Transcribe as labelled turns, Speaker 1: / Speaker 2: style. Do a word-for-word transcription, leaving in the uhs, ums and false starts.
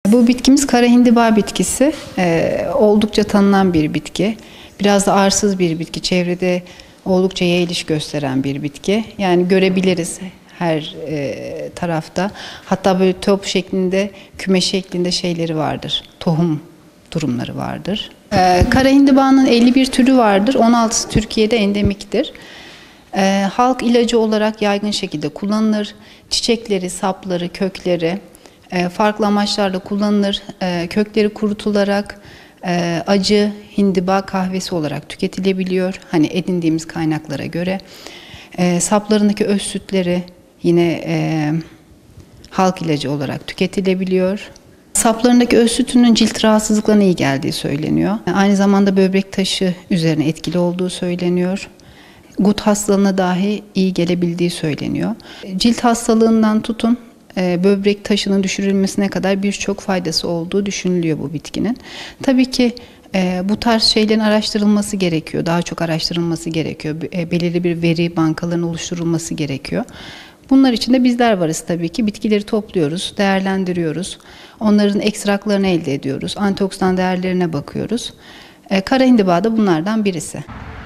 Speaker 1: Bu bitkimiz kara hindiba bitkisi. Ee, oldukça tanınan bir bitki. Biraz da arsız bir bitki. Çevrede oldukça yayılış gösteren bir bitki. Yani görebiliriz her e, tarafta. Hatta böyle top şeklinde, küme şeklinde şeyleri vardır. Tohum durumları vardır. Ee, kara hindibanın elli bir türü vardır. on altısı Türkiye'de endemiktir. Ee, halk ilacı olarak yaygın şekilde kullanılır. Çiçekleri, sapları, kökleri e, farklı amaçlarla kullanılır. E, kökleri kurutularak e, acı hindiba kahvesi olarak tüketilebiliyor. Hani edindiğimiz kaynaklara göre. E, saplarındaki öz sütleri yine e, halk ilacı olarak tüketilebiliyor. Saplarındaki öz sütünün cilt rahatsızlıklarına iyi geldiği söyleniyor. Aynı zamanda böbrek taşı üzerine etkili olduğu söyleniyor. Gut hastalığına dahi iyi gelebildiği söyleniyor. Cilt hastalığından tutun böbrek taşının düşürülmesine kadar birçok faydası olduğu düşünülüyor bu bitkinin. Tabii ki bu tarz şeylerin araştırılması gerekiyor. Daha çok araştırılması gerekiyor. Belirli bir veri bankalarının oluşturulması gerekiyor. Bunlar için de bizler varız tabii ki. Bitkileri topluyoruz, değerlendiriyoruz. Onların ekstraklarını elde ediyoruz. Antioksidan değerlerine bakıyoruz. Kara hindiba da bunlardan birisi.